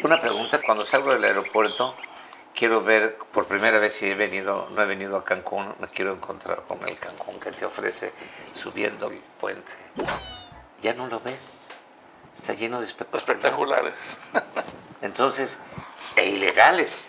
Una pregunta, cuando salgo del aeropuerto, quiero ver por primera vez si no he venido a Cancún, me quiero encontrar con el Cancún que te ofrece subiendo el puente. Ya no lo ves, está lleno de espectaculares. Entonces, e ilegales.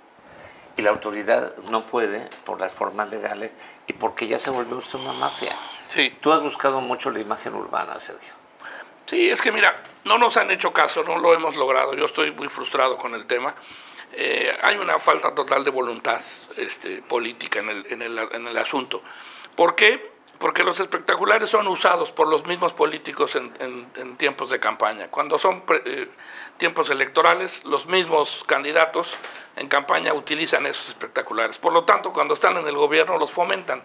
Y la autoridad no puede, por las formas legales, y porque ya se volvió usted una mafia. Sí. Tú has buscado mucho la imagen urbana, Sergio. Sí, es que mira, no nos han hecho caso, no lo hemos logrado. Yo estoy muy frustrado con el tema. Hay una falta total de voluntad política en el asunto. ¿Por qué? Porque los espectaculares son usados por los mismos políticos en tiempos de campaña. Cuando son tiempos electorales, los mismos candidatos en campaña utilizan esos espectaculares. Por lo tanto, cuando están en el gobierno, los fomentan.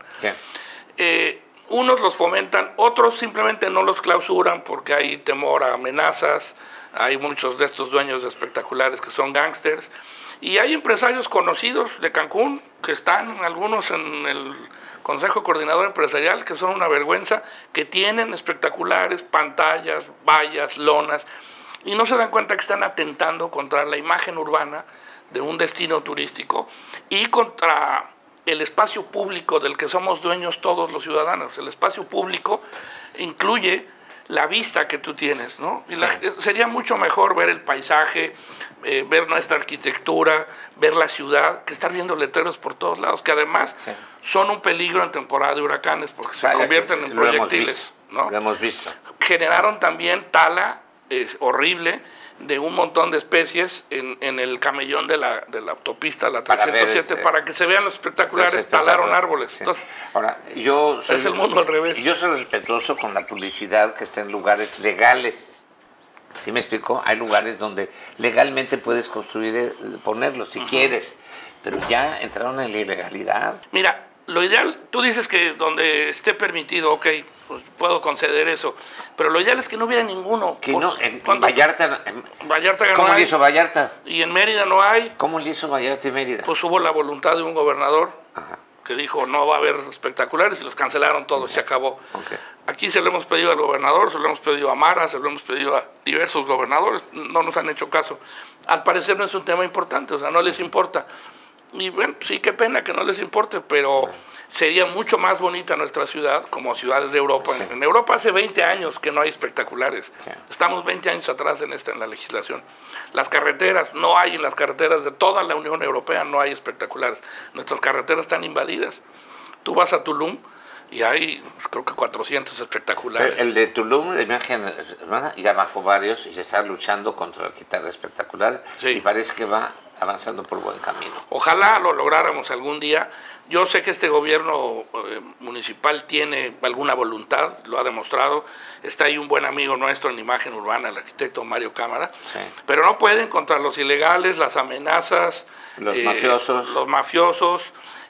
Sí. Unos los fomentan, otros simplemente no los clausuran porque hay temor a amenazas. Hay muchos de estos dueños de espectaculares que son gángsters. Y hay empresarios conocidos de Cancún que están, algunos en el Consejo Coordinador Empresarial, que son una vergüenza, que tienen espectaculares, pantallas, vallas, lonas, y no se dan cuenta que están atentando contra la imagen urbana de un destino turístico y contra el espacio público del que somos dueños todos los ciudadanos. El espacio público incluye la vista que tú tienes, ¿no? Y sería mucho mejor ver el paisaje, ver nuestra arquitectura, ver la ciudad, que estar viendo letreros por todos lados, que además son un peligro en temporada de huracanes porque se convierten en proyectiles, ¿no? Lo hemos visto. Generaron también tala horrible de un montón de especies en el camellón de la autopista, la 307, para que se vean los espectaculares, talaron árboles. Sí. Entonces, ahora, es el mundo al revés. Yo soy respetuoso con la publicidad que está en lugares legales. ¿Sí me explico? Hay lugares donde legalmente puedes construir, ponerlos si quieres, pero ya entraron en la ilegalidad. Mira, lo ideal, tú dices que donde esté permitido, ok, pues puedo conceder eso, pero lo ideal es que no hubiera ninguno. Que no, en Vallarta. ¿Cómo no le hizo Vallarta? Y en Mérida no hay. ¿Cómo le hizo Vallarta y Mérida? Pues hubo la voluntad de un gobernador que dijo no va a haber espectaculares y los cancelaron todos, se acabó. Aquí se lo hemos pedido al gobernador, se lo hemos pedido a Mara, se lo hemos pedido a diversos gobernadores, no nos han hecho caso. Al parecer no es un tema importante, o sea, no les importa. Y bueno, sí, qué pena que no les importe, pero sería mucho más bonita nuestra ciudad como ciudades de Europa. Sí. En Europa hace 20 años que no hay espectaculares. Sí. Estamos 20 años atrás en la legislación. Las carreteras, no hay en las carreteras de toda la Unión Europea, no hay espectaculares. Nuestras carreteras están invadidas. Tú vas a Tulum y hay, creo que 400 espectaculares. Pero el de Tulum, de imagen hermana, ya bajó varios y se está luchando contra quitar espectaculares. Sí. Y parece que va avanzando por buen camino. Ojalá lo lográramos algún día. Yo sé que este gobierno municipal tiene alguna voluntad, lo ha demostrado. Está ahí un buen amigo nuestro en imagen urbana, el arquitecto Mario Cámara. Sí. Pero no pueden contra los ilegales, las amenazas, los mafiosos. Los mafiosos.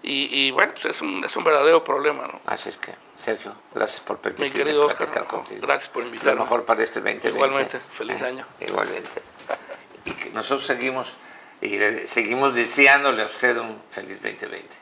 Y bueno, pues es un verdadero problema, ¿no? Así es que, Sergio, gracias por permitirme. Mi querido Oscar, contigo. Gracias por invitarme. Lo mejor para este 2020. Igualmente, feliz año. Igualmente. Y que nosotros seguimos deseándole a usted un feliz 2020.